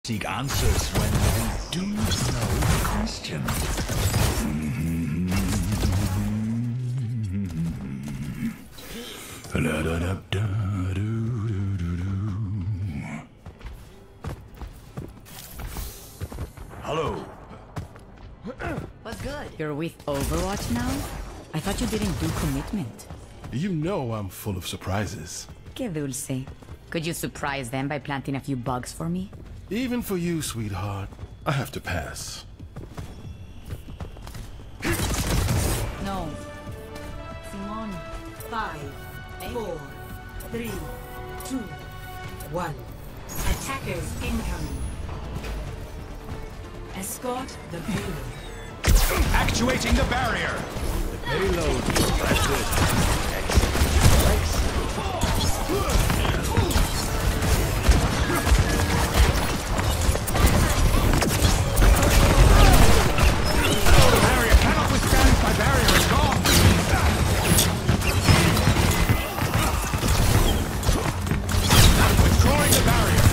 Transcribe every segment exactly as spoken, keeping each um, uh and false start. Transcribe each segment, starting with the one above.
Seek answers when we do know the question. Hello. What's good? You're with Overwatch now? I thought you didn't do commitment. You know I'm full of surprises. Que dulce. Could you surprise them by planting a few bugs for me? Even for you, sweetheart, I have to pass. No. Simone. Five, four, three, two, one. Attackers incoming. Escort the payload. Actuating the barrier. The payload. That's it. Excellent. Barrier cannot withstand my barrier is gone. Withdrawing the barrier.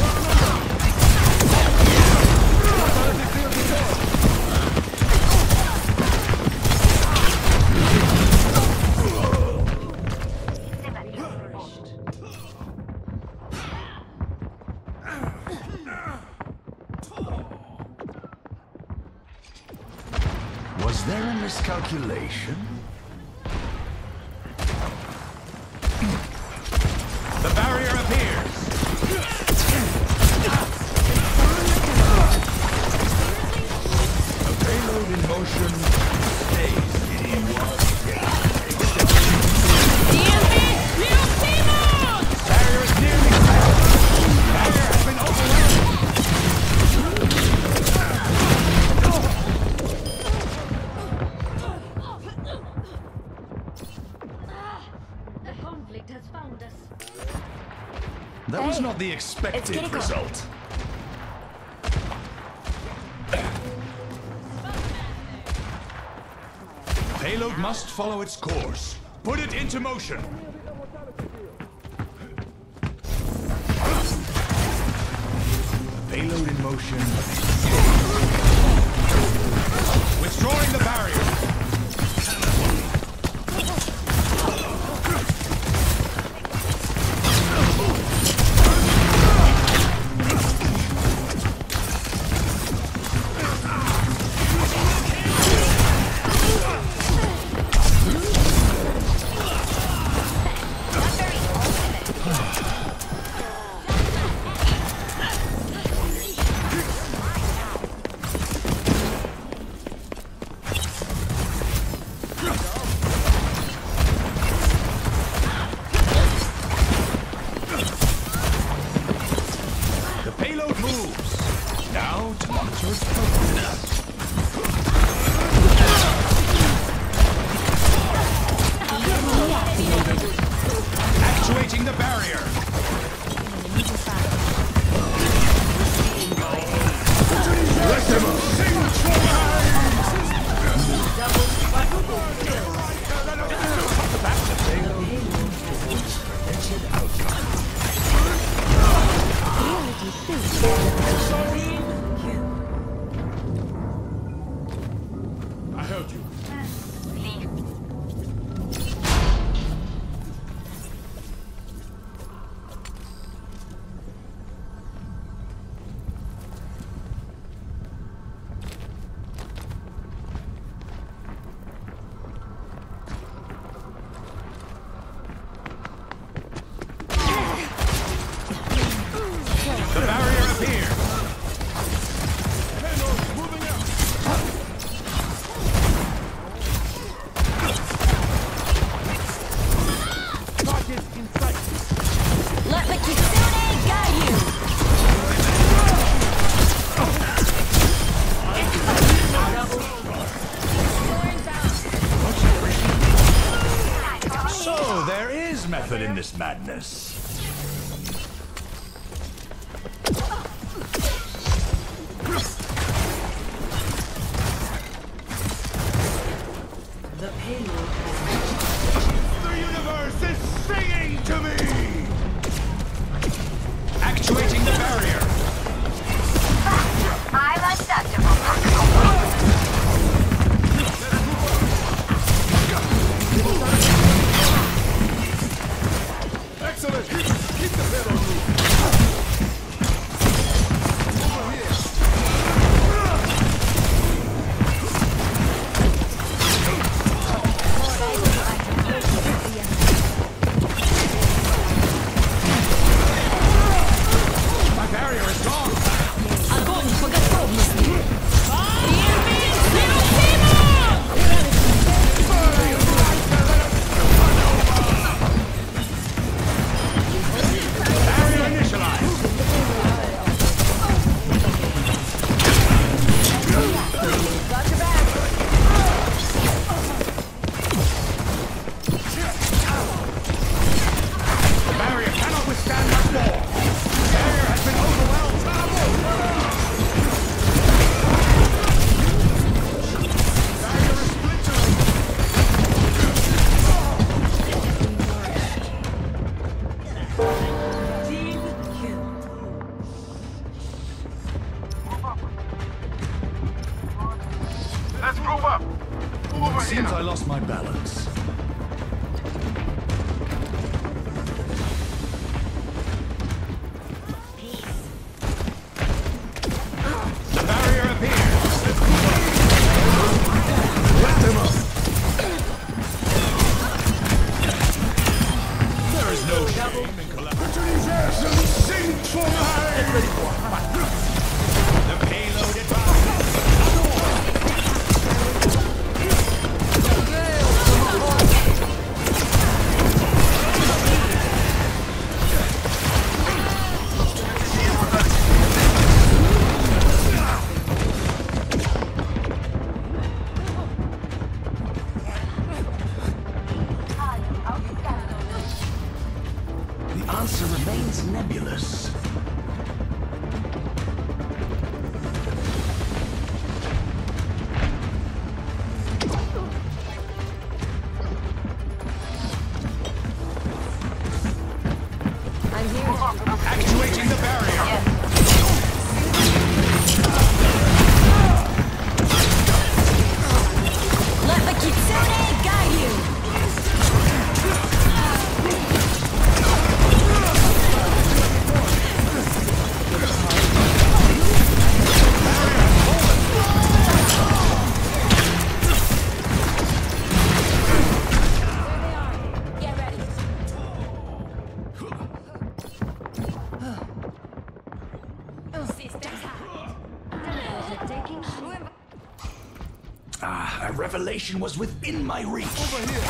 Was there a miscalculation? The barrier appears. A payload in motion stays in one. Barrier is nearly set. Barrier has been overwhelmed. That was not the expected result. Payload must follow its course. Put it into motion. Payload in motion. Withdrawing the barrier. Actuating the barrier. Let them I heard you. The barrier appears. Moving out. Target in sight. Let the Kitsune guide you! So there is method in this madness. The payload has The universe is singing to me! Actuating the barrier! seems I lost my balance. The barrier appears. Let them up. There is no shame in collaboration. Sing for the payload advanced. The answer remains nebulous. I'm here. Actuating the barrier. Let the Kitsune guide you! Get ready. Ah, a revelation was within my reach. Over here.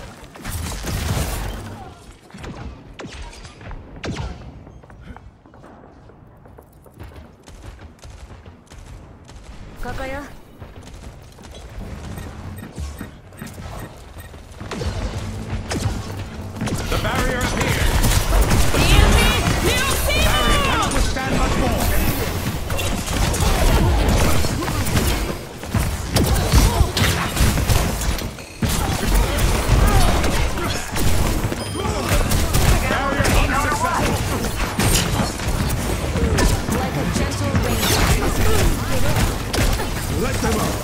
Kakaya? The barrier appears. Barrier cannot withstand much more. Barrier unsuccessful. Like a gentle rain. Let them up.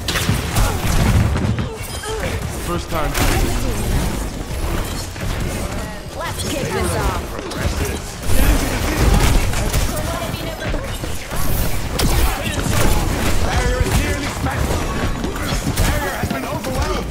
First time. Let's kick this off. Barrier is nearly smashed. Barrier has been overwhelmed.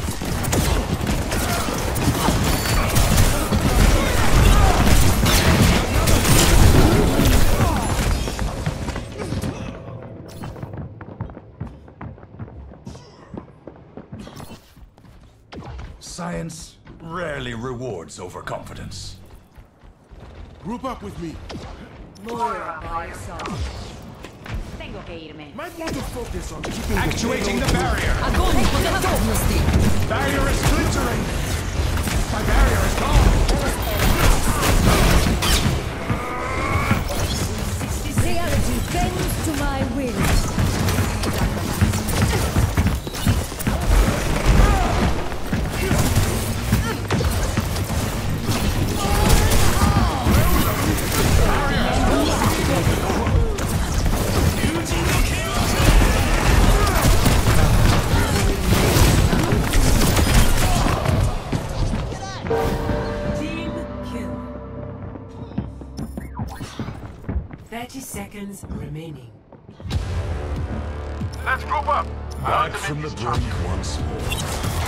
Science rarely rewards overconfidence. Group up with me. Moira by yourself. Tengo que irme. Might want to focus on keeping Actuating the barrier. Огонь по готовности! Barrier is splintering. My barrier is gone. Reality bends to my will. Team kill. Thirty seconds remaining. Let's group up. Back from the brink once more.